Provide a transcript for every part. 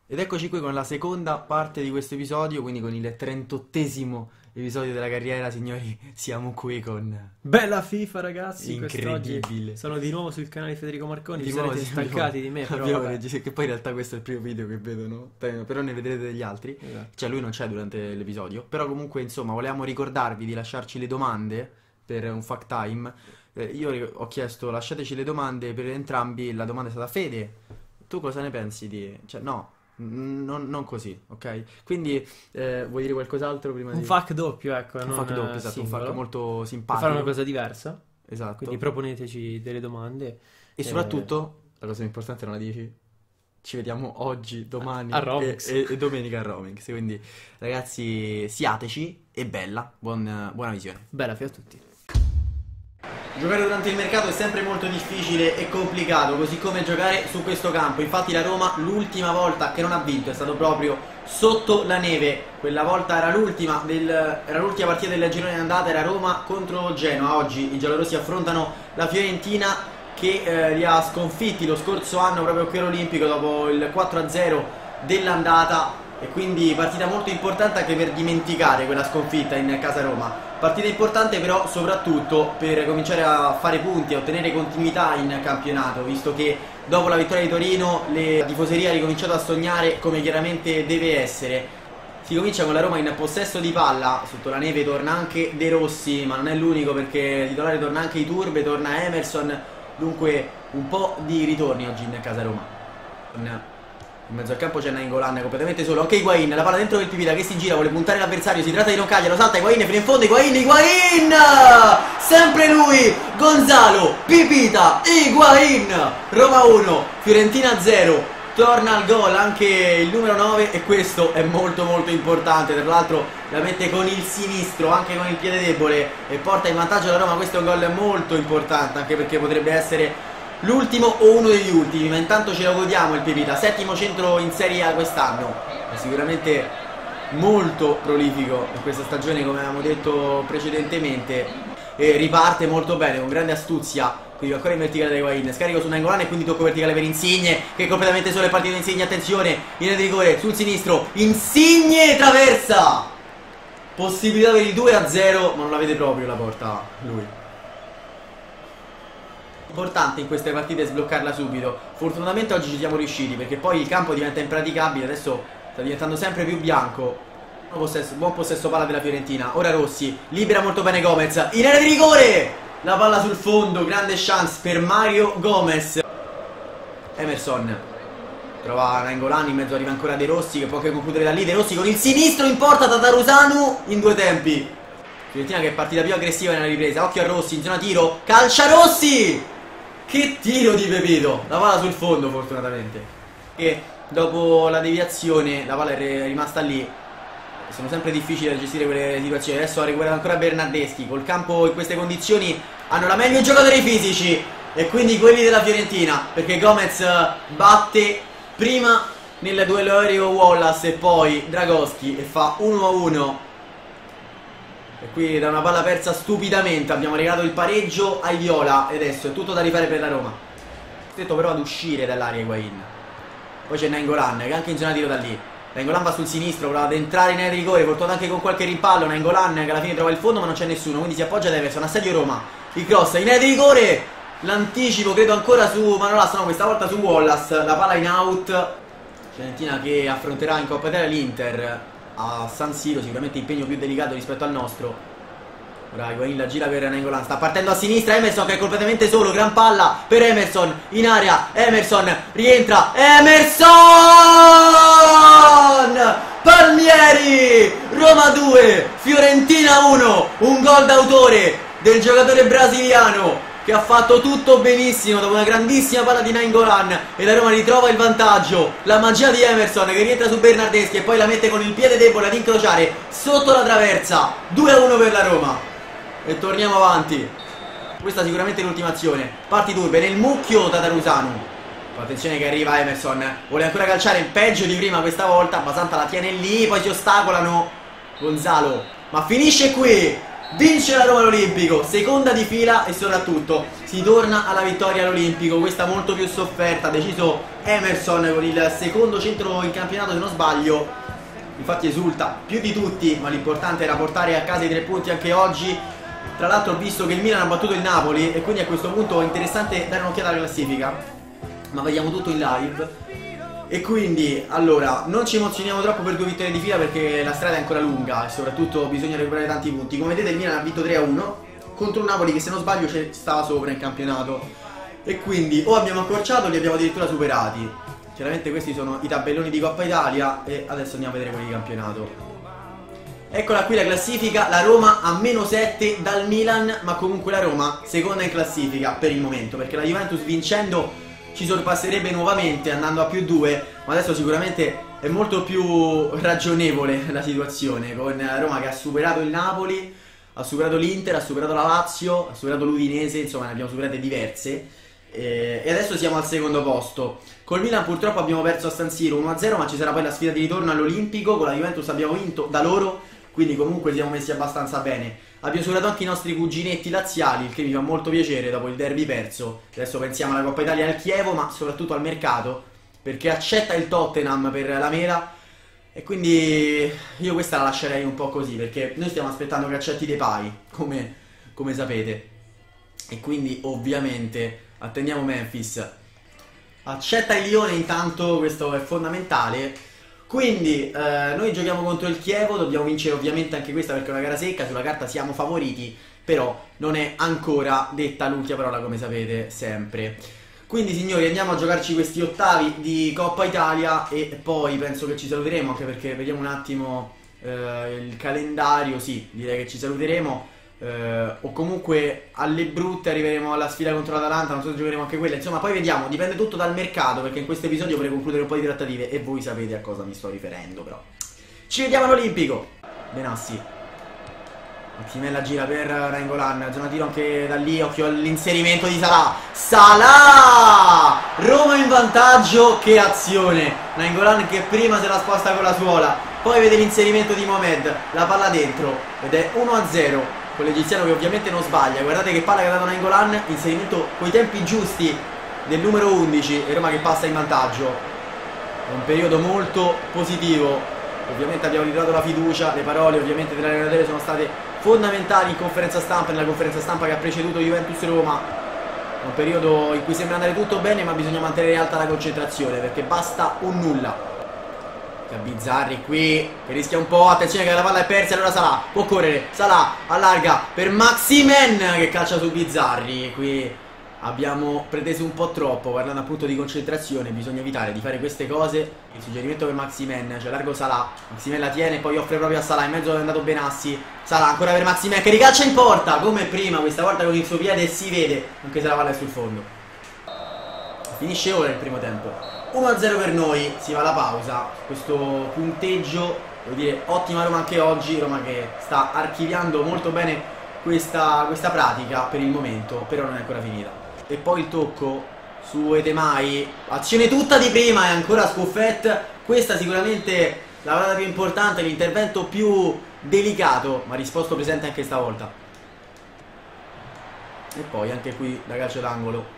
Ed eccoci qui con la seconda parte di questo episodio, quindi con il 38esimo episodio della carriera, signori, siamo qui con... Bella FIFA ragazzi, Incredibile. quest'oggi sono di nuovo sul canale di Federico Marconi, Di vi nuovo sarete siamo stancati qua. di me, però Abbiamo vabbè. registrato, che poi in realtà questo è il primo video che vedono, però ne vedrete degli altri. Esatto. Cioè lui non c'è durante l'episodio, però comunque insomma volevamo ricordarvi di lasciarci le domande per un fact time. Io ho chiesto lasciateci le domande per entrambi, la domanda è stata: Fede, tu cosa ne pensi di... Cioè no, non così, ok? Quindi vuoi dire qualcos'altro prima Un di... FAQ doppio, ecco, Un non fact doppio, esatto, un singolo. fact molto Per simpatico. fare una cosa diversa, Esatto. quindi proponeteci delle domande. E soprattutto, la cosa importante non la dici? Ci vediamo oggi, domani A Romix. e domenica a Romix. Quindi, ragazzi, siateci e buona visione. Bella FIFA a tutti. Giocare durante il mercato è sempre molto difficile e complicato, così come giocare su questo campo. Infatti la Roma l'ultima volta che non ha vinto è stato proprio sotto la neve. Quella volta era l'ultima partita del girone d'andata, era Roma contro Genoa. Oggi i giallorossi affrontano la Fiorentina che li ha sconfitti lo scorso anno proprio qui all'Olimpico dopo il 4-0 dell'andata. E quindi partita molto importante anche per dimenticare quella sconfitta in casa Roma. Partita importante però soprattutto per cominciare a fare punti, a ottenere continuità in campionato, visto che dopo la vittoria di Torino la tifoseria ha ricominciato a sognare come chiaramente deve essere. Si comincia con la Roma in possesso di palla, sotto la neve torna anche De Rossi, ma non è l'unico perché titolare torna anche Iturbe, torna Emerson, dunque un po' di ritorni oggi in casa Roma. In mezzo al campo c'è Nainggolan completamente solo, anche Higuain, la palla dentro del Pipita che si gira, vuole puntare l'avversario, si tratta di non cagliare, lo salta Higuain fino in fondo, Higuain, sempre lui, Gonzalo, Pipita, Higuain, Roma 1, Fiorentina 0, torna al gol anche il numero 9 e questo è molto molto importante, tra l'altro la mette con il sinistro, anche con il piede debole e porta in vantaggio la Roma. Questo è un gol molto importante anche perché potrebbe essere l'ultimo o uno degli ultimi, ma intanto ce lo godiamo il Pipita, settimo centro in Serie A quest'anno, è sicuramente molto prolifico in questa stagione come avevamo detto precedentemente e riparte molto bene con grande astuzia, quindi ancora in verticale da Higuain, scarico su Nainggolan e quindi tocco verticale per Insigne che è completamente solo, è partito Insigne, attenzione, linea di rigore sul sinistro, Insigne traversa, possibilità per il 2-0 ma non la vede proprio la porta lui. Importante in queste partite sbloccarla subito. Fortunatamente oggi ci siamo riusciti perché poi il campo diventa impraticabile, adesso sta diventando sempre più bianco. Buon possesso palla della Fiorentina. Ora Rossi, libera molto bene Gomez, in area di rigore, la palla sul fondo, grande chance per Mario Gomez. Emerson trova Nainggolan, in mezzo arriva ancora De Rossi che può anche concludere da lì. De Rossi con il sinistro in porta, Tatarusanu in due tempi. Fiorentina che è partita più aggressiva nella ripresa, occhio a Rossi, in zona tiro, calcia Rossi! Che tiro di Pepito! La palla sul fondo fortunatamente. E dopo la deviazione la palla è rimasta lì. Sono sempre difficili da gestire quelle situazioni. Adesso ha recuperato ancora Bernardeschi. Col campo in queste condizioni hanno la meglio i giocatori fisici e quindi quelli della Fiorentina, perché Gomez batte prima nel duello aereo Wallace e poi Dragoschi e fa 1-1. E qui da una palla persa stupidamente abbiamo regalato il pareggio ai viola e adesso è tutto da rifare per la Roma. Stretto però ad uscire dall'area Higuain. Poi c'è Nainggolan che anche in zona tiro da lì. Nainggolan va sul sinistro, prova ad entrare in area di rigore, portato anche con qualche rimpallo. Nainggolan che alla fine trova il fondo ma non c'è nessuno, quindi si appoggia ad Everson, assedio Roma. Il cross in area di rigore, l'anticipo credo ancora su Manolas, no, questa volta su Wallace. La palla in out. Fiorentina che affronterà in Coppa Italia l'Inter a San Siro, sicuramente impegno più delicato rispetto al nostro. Ora Higuain la gira per Nainggolan, sta partendo a sinistra Emerson che è completamente solo, gran palla per Emerson, in area, Emerson, rientra, Emerson! Palmieri! Roma 2, Fiorentina 1, un gol d'autore del giocatore brasiliano che ha fatto tutto benissimo dopo una grandissima palla di Nainggolan e la Roma ritrova il vantaggio. La magia di Emerson che rientra su Bernardeschi e poi la mette con il piede debole ad incrociare sotto la traversa. 2-1 per la Roma e torniamo avanti. Questa sicuramente è l'ultima azione. Parti turbe nel mucchio Tatarusanu. Attenzione che arriva Emerson, vuole ancora calciare, peggio di prima questa volta. Basanta la tiene lì, poi si ostacolano Gonzalo, ma finisce qui Vince la Roma all'Olimpico, seconda di fila e soprattutto si torna alla vittoria all'Olimpico, questa molto più sofferta, ha deciso Emerson con il secondo centro in campionato se non sbaglio, infatti esulta più di tutti, ma l'importante era portare a casa i 3 punti anche oggi. Tra l'altro ho visto che il Milan ha battuto il Napoli e quindi a questo punto è interessante dare un'occhiata alla classifica, ma vediamo tutto in live. E quindi, allora, non ci emozioniamo troppo per 2 vittorie di fila perché la strada è ancora lunga e soprattutto bisogna recuperare tanti punti. Come vedete il Milan ha vinto 3-1 contro un Napoli che se non sbaglio stava sopra in campionato. E quindi o abbiamo accorciato o li abbiamo addirittura superati. Chiaramente questi sono i tabelloni di Coppa Italia e adesso andiamo a vedere quelli di campionato. Eccola qui la classifica, la Roma a -7 dal Milan, ma comunque la Roma seconda in classifica per il momento, perché la Juventus vincendo ci sorpasserebbe nuovamente andando a +2, ma adesso sicuramente è molto più ragionevole la situazione, con Roma che ha superato il Napoli, ha superato l'Inter, ha superato la Lazio, ha superato l'Udinese, insomma ne abbiamo superate diverse e adesso siamo al secondo posto. Col Milan purtroppo abbiamo perso a San Siro 1-0, ma ci sarà poi la sfida di ritorno all'Olimpico, con la Juventus abbiamo vinto da loro, quindi comunque siamo messi abbastanza bene. Abbiamo superato anche i nostri cuginetti laziali, il che mi fa molto piacere dopo il derby perso. Adesso pensiamo alla Coppa Italia e al Chievo, ma soprattutto al mercato, perché accetta il Tottenham per la mela. E quindi io questa la lascerei un po' così, perché noi stiamo aspettando che accetti Depay, come sapete. E quindi ovviamente attendiamo Memphis. Accetta il Lione intanto, questo è fondamentale. Quindi noi giochiamo contro il Chievo, dobbiamo vincere ovviamente anche questa perché è una gara secca, sulla carta siamo favoriti, però non è ancora detta l'ultima parola come sapete sempre. Quindi signori andiamo a giocarci questi ottavi di Coppa Italia e poi penso che ci saluteremo, anche perché vediamo un attimo il calendario, sì direi che ci saluteremo. O comunque alle brutte arriveremo alla sfida contro l'Atalanta, non so se giocheremo anche quella, insomma poi vediamo, dipende tutto dal mercato, perché in questo episodio vorrei concludere un po' di trattative e voi sapete a cosa mi sto riferendo. Però ci vediamo all'Olimpico. Benassi, Maximella gira per Nainggolan, zona tiro anche da lì, occhio all'inserimento di Salah, Roma in vantaggio, che azione, Nainggolan che prima se la sposta con la suola, poi vede l'inserimento di Mohamed, la palla dentro ed è 1-0 con l'egiziano che ovviamente non sbaglia. Guardate che palla che ha dato Nainggolan, inserimento coi tempi giusti del numero 11 e Roma che passa in vantaggio. È un periodo molto positivo, ovviamente abbiamo ritrovato la fiducia, le parole ovviamente dell'allenatore sono state fondamentali in conferenza stampa, nella conferenza stampa che ha preceduto Juventus-Roma. È un periodo in cui sembra andare tutto bene, ma bisogna mantenere alta la concentrazione perché basta un nulla. Bizzarri qui che rischia un po', attenzione che la palla è persa, allora Salah può correre, Salah allarga per Maximen che calcia su Bizzarri. Qui abbiamo preteso un po' troppo, parlando appunto di concentrazione, bisogna evitare di fare queste cose. Il suggerimento per Maximen, cioè largo Salah, Maximen la tiene, poi offre proprio a Salah, in mezzo è andato Benassi, Salah ancora per Maximen che ricalcia in porta come prima, questa volta con il suo piede si vede, anche se la palla è sul fondo. Finisce ora il primo tempo, 1-0 per noi, si va alla pausa. Questo punteggio, devo dire, ottima Roma anche oggi, Roma che sta archiviando molto bene questa pratica per il momento, però non è ancora finita. E poi il tocco su Etemai, azione tutta di prima e ancora Scuffet, questa sicuramente la parata più importante, l'intervento più delicato, ma risposto presente anche stavolta. E poi anche qui da calcio d'angolo.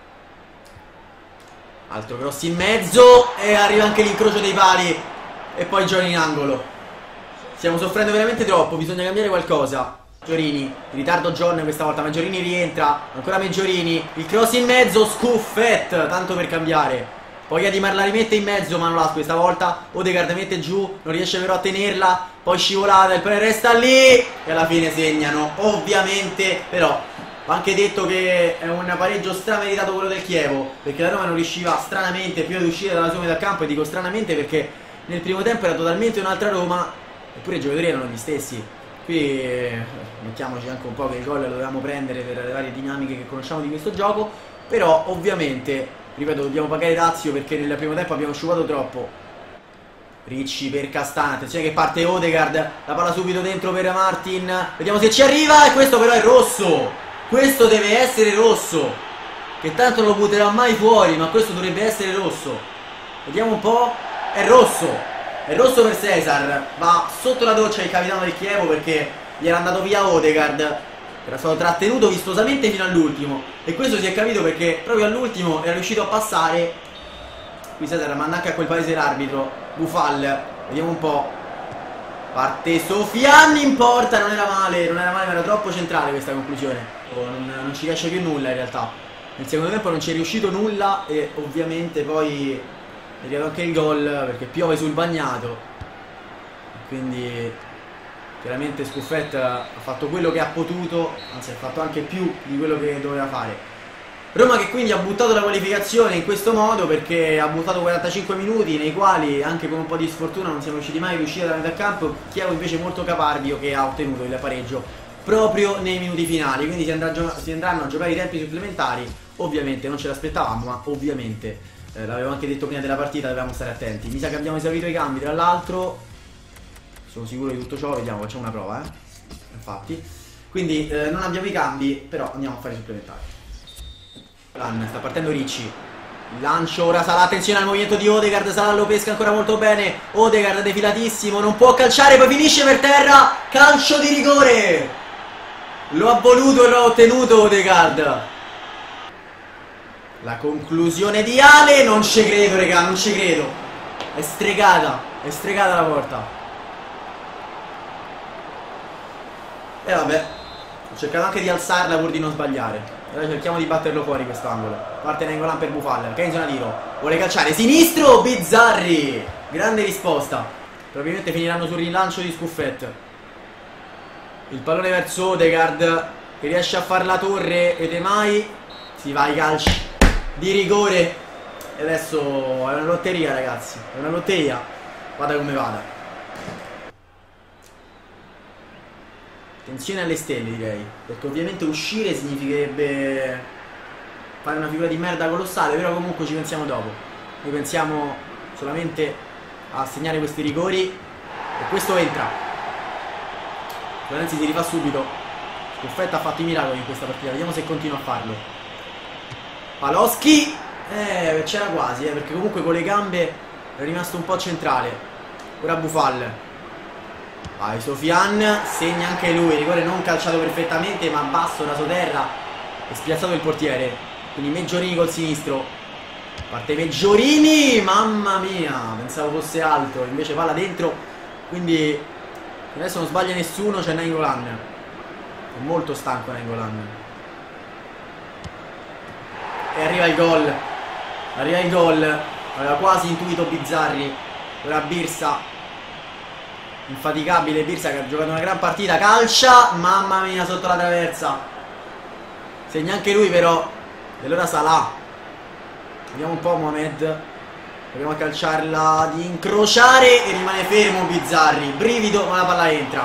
Altro cross in mezzo e arriva anche l'incrocio dei pali e poi Giorni in angolo. Stiamo soffrendo veramente troppo, bisogna cambiare qualcosa. Giorini, in ritardo John questa volta, Maggiorini rientra, ancora Maggiorini, il cross in mezzo, Scuffet, tanto per cambiare. Poi Adimar la rimette in mezzo, Manolas questa volta, Odegaard mette giù, non riesce però a tenerla, poi scivolata, il pallone resta lì e alla fine segnano, ovviamente, però ho anche detto che è un pareggio strameritato quello del Chievo, perché la Roma non riusciva stranamente prima di uscire dalla sua metà campo, e dico stranamente perché nel primo tempo era totalmente un'altra Roma, eppure i giocatori erano gli stessi. Qui mettiamoci anche un po' che il gol lo dovevamo prendere per le varie dinamiche che conosciamo di questo gioco, però ovviamente, ripeto, dobbiamo pagare dazio perché nel primo tempo abbiamo sciupato troppo. Ricci per Castana, attenzione che parte Odegaard, la palla subito dentro per Martin, vediamo se ci arriva e questo però è rosso. Questo deve essere rosso, che tanto non lo butterà mai fuori, ma questo dovrebbe essere rosso. Vediamo un po', è rosso per Cesar, va sotto la doccia il capitano del Chievo perché gli era andato via Odegaard, era stato trattenuto vistosamente fino all'ultimo, e questo si è capito perché proprio all'ultimo era riuscito a passare. Qui Cesar manda anche a quel paese l'arbitro. Boufal, vediamo un po'. Parte Sofian in porta, non era male, ma era troppo centrale questa conclusione. Non ci riesce più nulla in realtà. Nel secondo tempo non ci è riuscito nulla e ovviamente poi è arrivato anche il gol perché piove sul bagnato. Quindi chiaramente Scuffet ha fatto quello che ha potuto, anzi ha fatto anche più di quello che doveva fare. Roma che quindi ha buttato la qualificazione in questo modo perché ha buttato 45 minuti nei quali anche con un po' di sfortuna non siamo riusciti mai a uscire da metà campo. Chievo invece molto caparbio che ha ottenuto il pareggio proprio nei minuti finali, quindi si andranno a giocare i tempi supplementari. Ovviamente non ce l'aspettavamo, ma ovviamente l'avevo anche detto prima della partita, dovevamo stare attenti. Mi sa che abbiamo esaurito i cambi, tra l'altro sono sicuro di tutto ciò, vediamo, facciamo una prova, infatti. Quindi non abbiamo i cambi, però andiamo a fare i supplementari. Sta partendo Ricci, il lancio, ora Salah, attenzione al movimento di Odegaard, Salah lo pesca ancora molto bene, Odegaard defilatissimo, non può calciare, poi finisce per terra, calcio di rigore, lo ha voluto e lo ha ottenuto Odegaard. La conclusione di Ale, non ci credo raga, non ci credo, è stregata la porta. E vabbè, ho cercato anche di alzarla pur di non sbagliare. Ora cerchiamo di batterlo fuori quest'angolo. Parte Nainggolan per Boufal, Kenzo a tiro, vuole calciare, sinistro, Bizzarri, grande risposta. Probabilmente finiranno sul rilancio di Scuffet. Il pallone verso Odegaard che riesce a far la torre ed mai si va ai calci di rigore. E adesso è una lotteria ragazzi, è una lotteria, vada come vada. Attenzione alle stelle direi, perché ovviamente uscire significherebbe fare una figura di merda colossale, però comunque ci pensiamo dopo. Noi pensiamo solamente a segnare questi rigori e questo entra. Florenzi si rifà subito. Scuffetta ha fatto i miracoli in questa partita, vediamo se continua a farlo. Paloschi, c'era quasi, perché comunque con le gambe è rimasto un po' centrale. Ora Boufal. Vai Sofian, segna anche lui, rigore non calciato perfettamente ma basso da sotterra e spiazzato il portiere. Quindi Meggiorini col sinistro, parte Meggiorini, mamma mia, pensavo fosse alto, invece palla dentro, quindi adesso non sbaglia nessuno, c'è Nainggolan, è molto stanco Nainggolan. E arriva il gol, aveva quasi intuito Bizzarri, ora Birsa. Infaticabile Birsa che ha giocato una gran partita, calcia, mamma mia, sotto la traversa. Segna anche lui però. E allora Salah. Vediamo un po' Mohamed. Proviamo a calciarla, di incrociare e rimane fermo Bizzarri. Brivido ma la palla entra.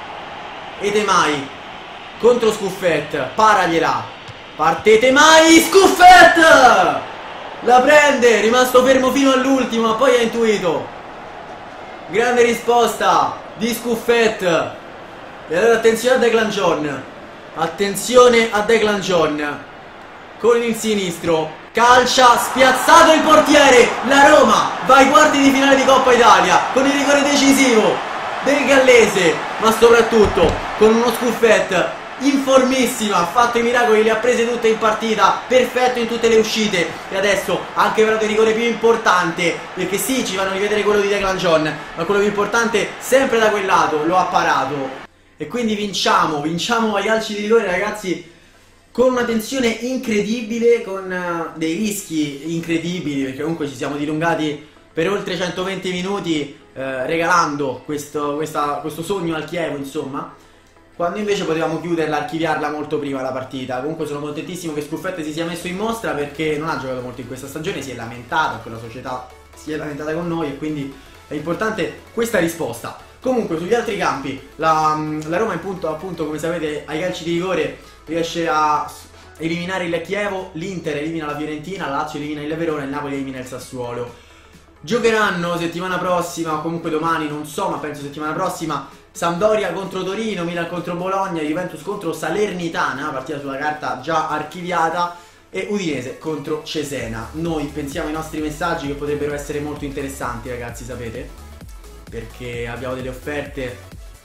Etemai contro Scuffet, paragliela. Parte Etemai, Scuffet! La prende, rimasto fermo fino all'ultimo, ma poi ha intuito. Grande risposta di Scuffet. E allora attenzione a Declan John. Attenzione a Declan John. Con il sinistro. Calcia, spiazzato il portiere. La Roma va ai quarti di finale di Coppa Italia con il rigore decisivo del gallese, ma soprattutto con uno Scuffet informissima, ha fatto i miracoli, le ha prese tutte in partita, perfetto in tutte le uscite. E adesso ha anche varato il rigore più importante, perché sì, ci vanno a rivedere quello di Declan John, ma quello più importante sempre da quel lato, lo ha parato. E quindi vinciamo ai calci di rigore ragazzi, con una tensione incredibile, con dei rischi incredibili, perché comunque ci siamo dilungati per oltre 120 minuti regalando questo sogno al Chievo, insomma, quando invece potevamo chiuderla, archiviarla molto prima la partita. Comunque sono contentissimo che Scuffet si sia messo in mostra, perché non ha giocato molto in questa stagione, si è lamentato, quella società si è lamentata con noi, e quindi è importante questa risposta. Comunque sugli altri campi la Roma appunto come sapete ai calci di rigore riesce a eliminare il Chievo, l'Inter elimina la Fiorentina, la Lazio elimina il Verona e il Napoli elimina il Sassuolo. Giocheranno settimana prossima, o comunque domani, non so, ma penso settimana prossima, Sampdoria contro Torino, Milan contro Bologna, Juventus contro Salernitana, partita sulla carta già archiviata, e Udinese contro Cesena. Noi pensiamo ai nostri messaggi che potrebbero essere molto interessanti ragazzi, sapete, perché abbiamo delle offerte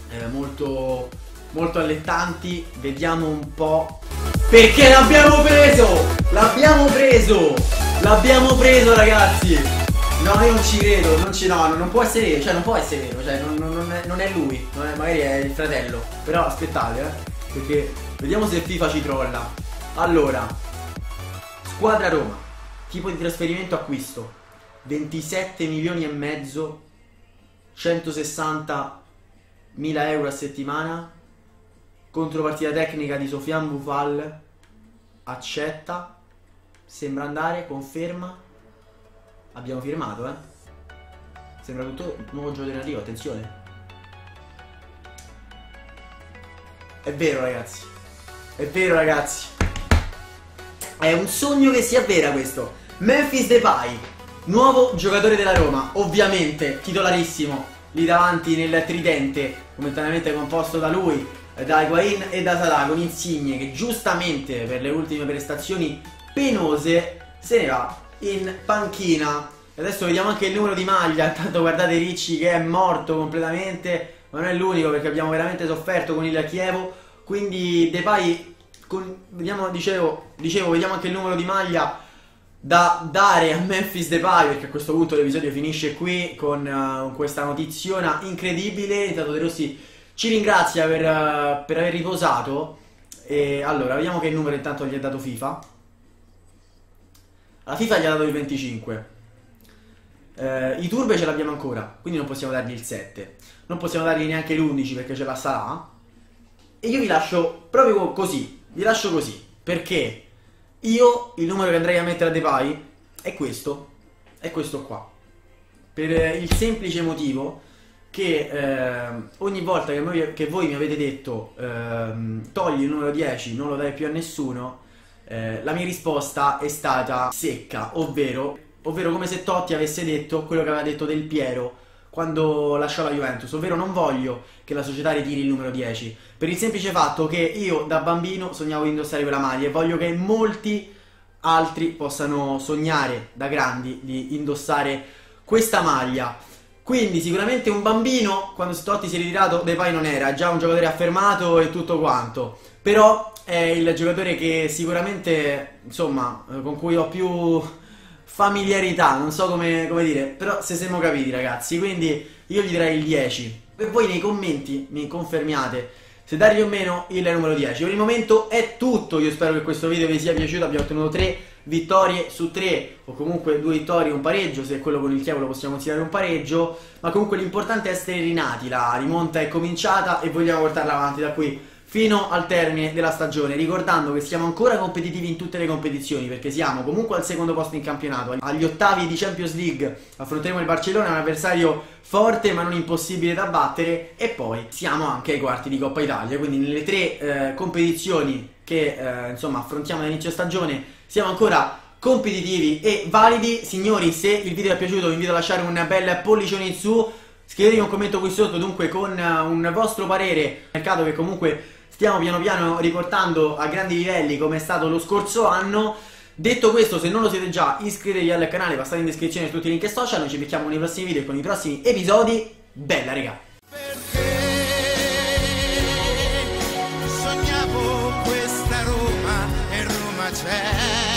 molto, molto allettanti. Vediamo un po'. Perché l'abbiamo preso! L'abbiamo preso! L'abbiamo preso, ragazzi! No, io non ci credo, non può essere vero, cioè non può essere vero, cioè non è lui, magari è il fratello. Però aspettate, perché vediamo se FIFA ci trolla. Allora, squadra Roma, tipo di trasferimento acquisto, 27 milioni e mezzo, 160 mila euro a settimana, contropartita tecnica di Sofiane Boufal, accetta, sembra andare, conferma. Abbiamo firmato, sembra tutto nuovo gioco generativo, attenzione. È vero, ragazzi. È vero, ragazzi. È un sogno che si avvera questo. Memphis Depay, nuovo giocatore della Roma, ovviamente titolarissimo lì davanti nel tridente, momentaneamente composto da lui, da Higuain e da Salah, con Insigne che giustamente per le ultime prestazioni penose se ne va in panchina. E adesso vediamo anche il numero di maglia. Intanto guardate Ricci che è morto completamente, ma non è l'unico, perché abbiamo veramente sofferto con il Chievo. Quindi Depay, vediamo, dicevo, vediamo anche il numero di maglia da dare a Memphis Depay, perché a questo punto l'episodio finisce qui con questa notiziona incredibile. Intanto De Rossi ci ringrazia per aver riposato. E allora vediamo che numero intanto gli ha dato FIFA. La FIFA gli ha dato il 25. I turbe ce l'abbiamo ancora, quindi non possiamo dargli il 7. Non possiamo dargli neanche l'11 perché ce la sarà. E io vi lascio proprio così. Vi lascio così, perché io il numero che andrei a mettere a Depay è questo. È questo qua. Per il semplice motivo che ogni volta che voi mi avete detto togli il numero 10, non lo dai più a nessuno, la mia risposta è stata secca, ovvero come se Totti avesse detto quello che aveva detto Del Piero quando lasciò la Juventus, ovvero non voglio che la società ritiri il numero 10, per il semplice fatto che io da bambino sognavo di indossare quella maglia e voglio che molti altri possano sognare da grandi di indossare questa maglia. Quindi sicuramente un bambino, quando Totti si è ritirato, Depay non era, già un giocatore affermato e tutto quanto, però è il giocatore che sicuramente, insomma, con cui ho più familiarità, non so come dire, però se siamo capiti, ragazzi. Quindi io gli direi il 10 e voi nei commenti mi confermiate se dargli o meno il numero 10. Per il momento è tutto, io spero che questo video vi sia piaciuto. Abbiamo ottenuto 3 vittorie su 3, o comunque 2 vittorie e un pareggio, se quello con il Chievo lo possiamo considerare un pareggio, ma comunque l'importante è essere rinati. La rimonta è cominciata e vogliamo portarla avanti da qui fino al termine della stagione, ricordando che siamo ancora competitivi in tutte le competizioni, perché siamo comunque al secondo posto in campionato, agli ottavi di Champions League affronteremo il Barcellona, un avversario forte ma non impossibile da battere, e poi siamo anche ai quarti di Coppa Italia. Quindi nelle 3 competizioni che insomma affrontiamo all'inizio stagione siamo ancora competitivi e validi. Signori, se il video vi è piaciuto vi invito a lasciare un bel pollicione in su, scrivetemi un commento qui sotto dunque con un vostro parere, mercato che comunque stiamo piano piano riportando a grandi livelli come è stato lo scorso anno. Detto questo, se non lo siete già, iscrivetevi al canale, passate in descrizione tutti i link social. Noi ci becchiamo nei prossimi video e con i prossimi episodi. Bella, raga! Perché sognavo questa Roma e Roma c'è.